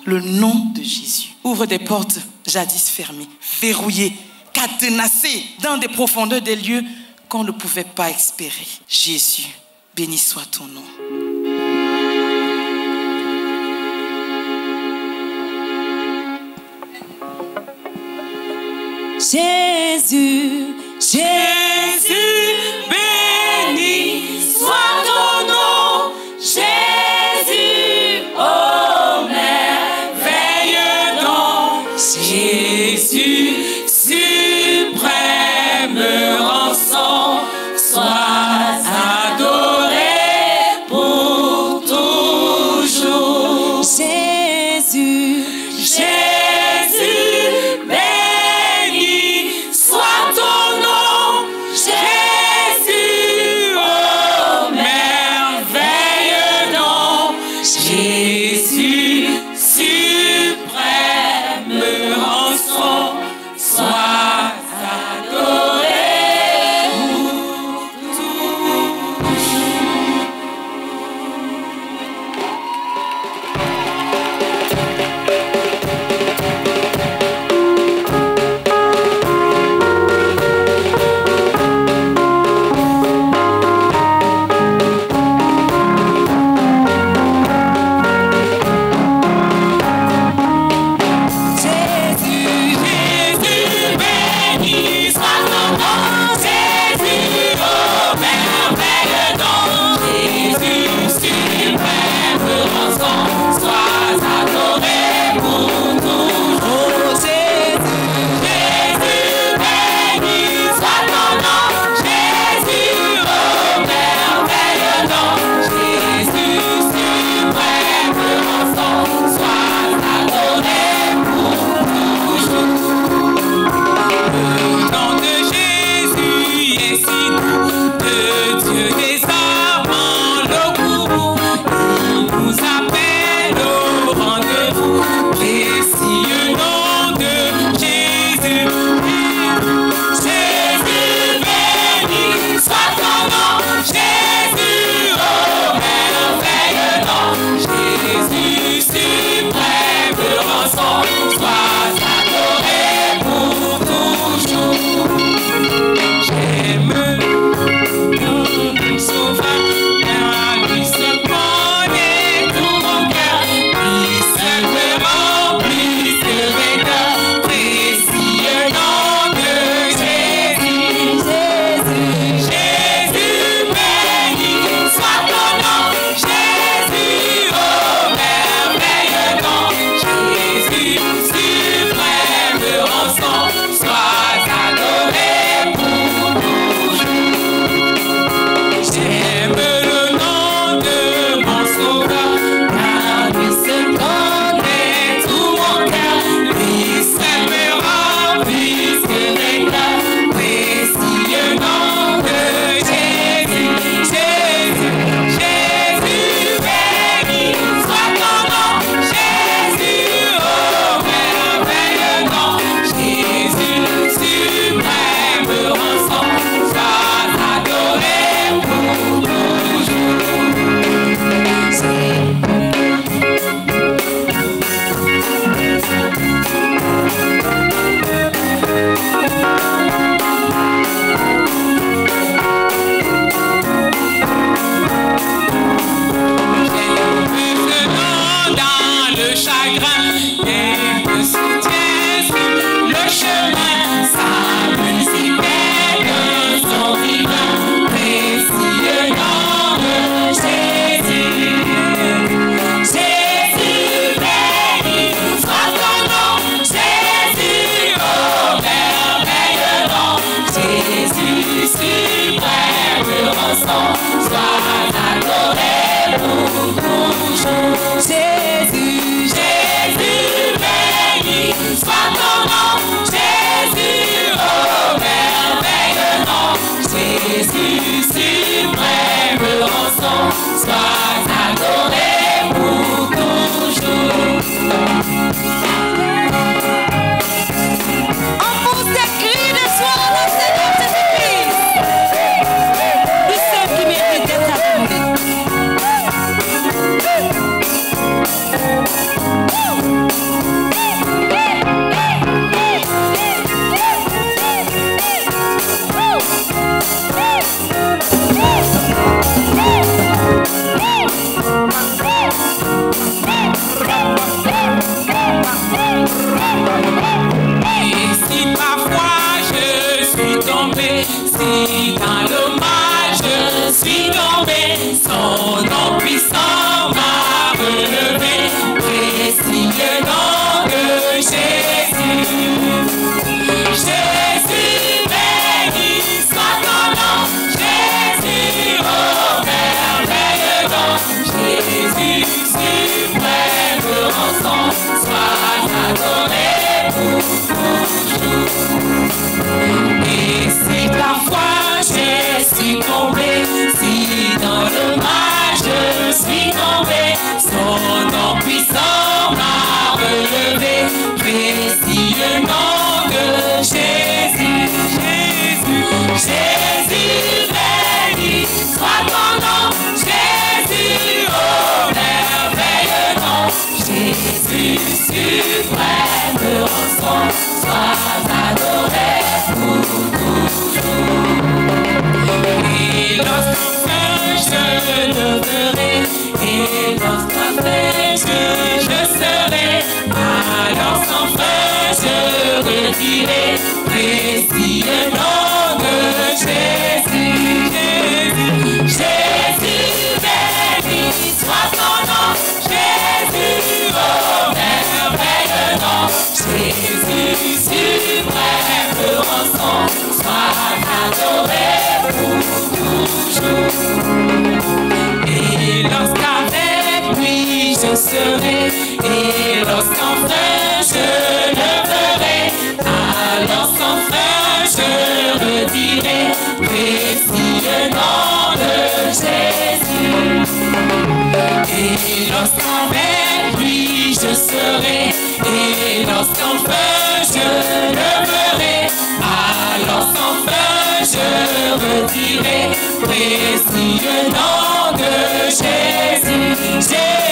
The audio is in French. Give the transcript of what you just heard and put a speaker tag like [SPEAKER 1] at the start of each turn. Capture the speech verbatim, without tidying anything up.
[SPEAKER 1] Le nom de Jésus ouvre des portes jadis fermées, verrouillées, cadenassées dans des profondeurs des lieux qu'on ne pouvait pas espérer. Jésus, béni soit ton nom.
[SPEAKER 2] Jésus, Jésus, béni soit ton nom. Jésus, oh merveille don. Jésus, suprême rançon, sois adoré pour toujours. Jésus, Jésus, béni soit ton nom. Jésus, oh merveille don. Jésus, suprême rançon, sois adoré pour toujours. Jésus, Jésus, béni soit ton nom. Jésus, oh merveille don. Jésus, suprême rançon, sois adoré pour toujours. Jésus, Jésus, béni soit ton nom. Jésus, oh merveille don. Jésus, suprême rançon, sois adoré pour toujours. Le nom de Jésus est si doux, de Dieu désarmant le courroux. Il nous appelle au rendez-vous, précieux nom de Jésus. Jésus, béni soit ton nom. Jésus, oh merveille don. Jésus, suprême rançon, sois adoré pour toujours. J'aime le sauveur, car lui seul connaît tout mon cœur. Lui seul me remplit de rigueur, précieux nom de Jésus. Jésus, Jésus, béni soit ton nom. Jésus, oh merveille don. Jésus, suprême rançon, sois adoré pour toujours. J'aime le nom de mon sauveur, car lui seul connaît tout mon cœur. Lui seul me remplit de rigueur, précieux nom de Jésus. Jésus, Jésus, béni soit ton nom. Jésus, oh merveille don. Jésus, suprême rançon, sois adoré pour toujours. Dans le chagrin, il me soutient sur le chemin. Sa musique est de son divin, précieux nom de Jésus. Jésus, béni soit ton nom. Jésus, oh merveille don. Jésus, suprême rançon, sois adoré pour toujours. Jésus, Jésus, béni puissant m'a relevé, précieux nom de Jésus. Jésus béni soit ton nom, Jésus oh merveilleux nom, Jésus suprême rançon, sois adoré pour toujours. Et si parfois j'ai succombé, si dans le mal je suis tombé, son nom puissant m'a relevé, précieux nom de Jésus. Jésus, Jésus béni soit ton nom, Jésus oh merveilleux nom, Jésus suprême rançon, sois adoré pour toujours. Et lorsqu'enfin je le verrai, et lorsqu'enfin je, je serai, alors sans fin je redirai, précieux nom de Jésus. Jésus, Jésus béni soit ton nom, Jésus oh merveilleux nom, Jésus suprême rançon, sois adoré pour toujours. Et lorsqu'avec lui je serai, et lorsqu'enfin je le verrai, alors sans fin je redirai, précieux nom de Jésus. Et lorsqu'avec lui je serai, et lorsqu'enfin je le verrai, alors sans fin je redirai, précieux nom de Jésus. Jésus.